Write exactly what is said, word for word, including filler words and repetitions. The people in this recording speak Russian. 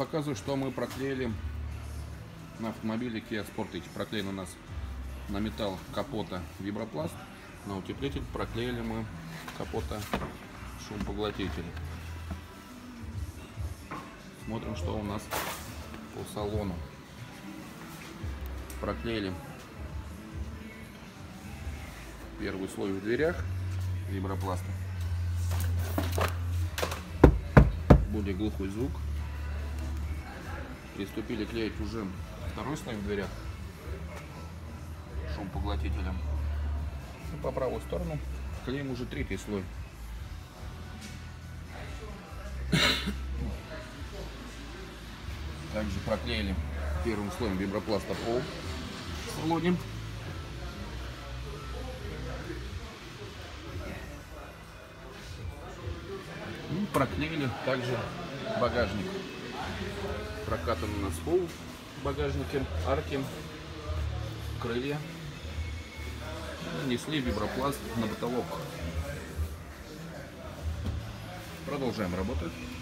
Показываю, что мы проклеили на автомобиле Kia Sportage. Проклеен у нас на металл капота вибропласт, на утеплитель проклеили мы капота шумопоглотитель. Смотрим, что у нас по салону. Проклеили первый слой в дверях вибропласта. Более глухой звук. Приступили клеить уже второй слой в дверях шумопоглотителем. И по правую сторону клеим уже третий слой. Также проклеили первым слоем вибропласта пол в салоне. И проклеили также багажник. Прокатан у нас пол в багажнике, арки, крылья. Нанесли вибропласт на потолок. Продолжаем работать.